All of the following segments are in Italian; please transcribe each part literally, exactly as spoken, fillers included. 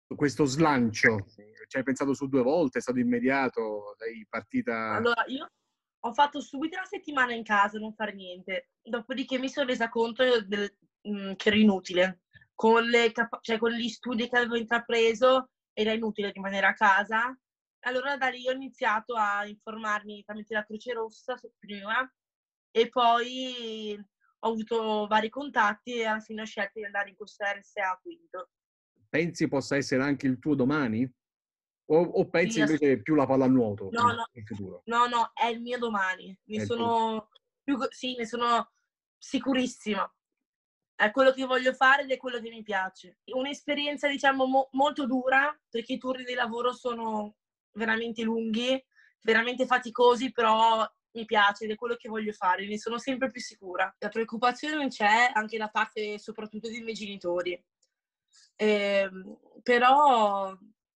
questo slancio? Ci hai pensato su due volte? È stato immediato? Sei partita... Allora, io ho fatto subito una settimana in casa, non fare niente. Dopodiché mi sono resa conto del, mh, che era inutile. Con, le capa- cioè, con gli studi che avevo intrapreso era inutile rimanere a casa. Allora da lì ho iniziato a informarmi tramite la Croce Rossa prima e poi ho avuto vari contatti e alla fine ho scelto di andare in questo R S A Quinto. Pensi possa essere anche il tuo domani? O, o pensi Sì, ass- invece più la pallanuoto no, in, no, in futuro? no, no, è il mio domani. È Ne il tuo... sono più, sì, ne sono sicurissima. È quello che voglio fare ed è quello che mi piace. Un'esperienza, diciamo, mo- molto dura, perché i turni di lavoro sono veramente lunghi, veramente faticosi, però mi piace ed è quello che voglio fare, ne sono sempre più sicura. La preoccupazione non c'è, anche da parte soprattutto dei miei genitori. Ehm, però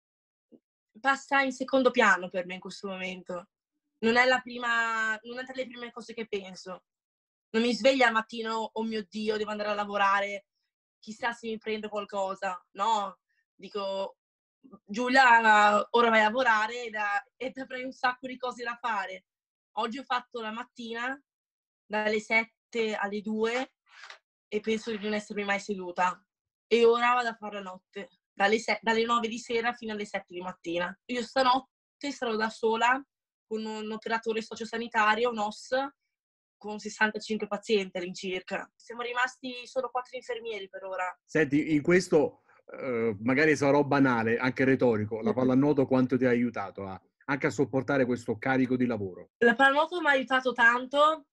passa in secondo piano per me in questo momento. Non è la prima, non è tra le prime cose che penso. Non mi sveglio al mattino, oh mio Dio, devo andare a lavorare, chissà se mi prendo qualcosa. No, dico, Giulia, ora vai a lavorare e ti avrai un sacco di cose da fare. Oggi ho fatto la mattina dalle sette alle due e penso di non essermi mai seduta. E ora vado a fare la notte, dalle, se- dalle nove di sera fino alle sette di mattina. Io stanotte sarò da sola con un operatore sociosanitario, un O S, con sessantacinque pazienti all'incirca. Siamo rimasti solo quattro infermieri per ora. Senti, in questo eh, magari sarò banale, anche retorico, la pallanuoto quanto ti ha aiutato a, anche a sopportare questo carico di lavoro? La pallanuoto mi ha aiutato tanto,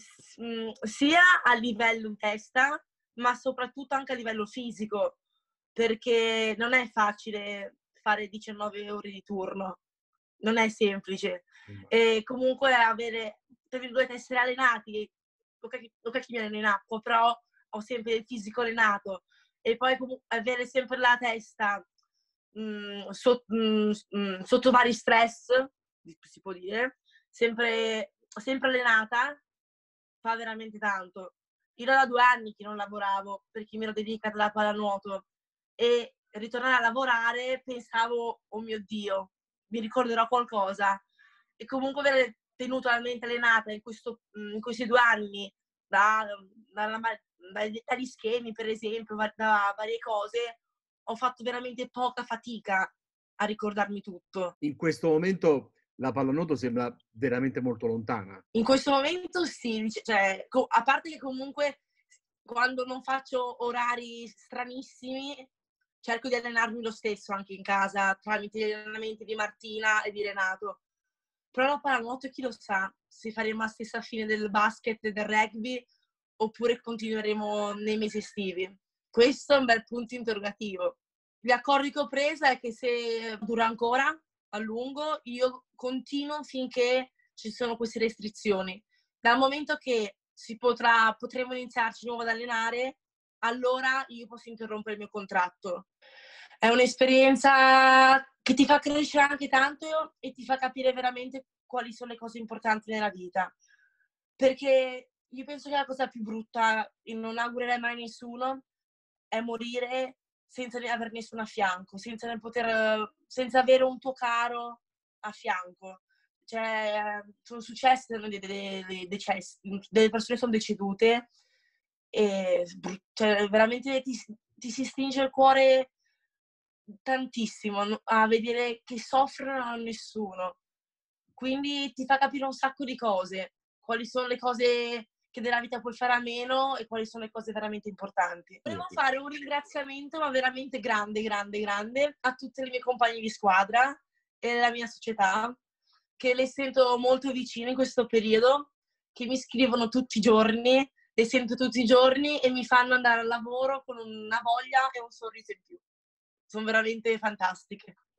sia a livello in testa, ma soprattutto anche a livello fisico, perché non è facile fare diciannove ore di turno, non è semplice. E comunque avere, tra virgolette, essere allenati, ok che mi alleno in acqua, però ho sempre il fisico allenato, e poi comunque avere sempre la testa mh, so, mh, mh, sotto vari stress, si può dire, sempre, sempre allenata, fa veramente tanto. Io da due anni che non lavoravo perché mi ero dedicata alla pallanuoto e ritornare a lavorare pensavo, oh mio Dio, mi ricorderò qualcosa. E comunque aver tenuto la mente allenata in, questo, in questi due anni, da, da, da, dagli schemi per esempio, da varie cose, ho fatto veramente poca fatica a ricordarmi tutto. In questo momento la pallanuoto sembra veramente molto lontana. In questo momento sì, cioè, a parte che comunque quando non faccio orari stranissimi cerco di allenarmi lo stesso anche in casa tramite gli allenamenti di Martina e di Renato. Però la pallanuoto chi lo sa se faremo la stessa fine del basket e del rugby oppure continueremo nei mesi estivi. Questo è un bel punto interrogativo. Gli accordi che ho preso è che se dura ancora a lungo, io continuo finché ci sono queste restrizioni. Dal momento che si potrà, potremo iniziarci di nuovo ad allenare, allora io posso interrompere il mio contratto. È un'esperienza che ti fa crescere anche tanto e ti fa capire veramente quali sono le cose importanti nella vita. Perché io penso che la cosa più brutta, e non augurerei mai a nessuno, è morire senza avere nessuno a fianco, senza poter, senza avere un tuo caro a fianco. Cioè, sono successe delle, delle, decessi, delle persone sono decedute e cioè, veramente ti, ti si stringe il cuore tantissimo a vedere che soffrono a nessuno. Quindi ti fa capire un sacco di cose, quali sono le cose che della vita puoi fare a meno e quali sono le cose veramente importanti. Volevo fare un ringraziamento, ma veramente grande, grande, grande, a tutte le mie compagne di squadra e alla mia società, che le sento molto vicine in questo periodo, che mi scrivono tutti i giorni, le sento tutti i giorni e mi fanno andare al lavoro con una voglia e un sorriso in più. Sono veramente fantastiche.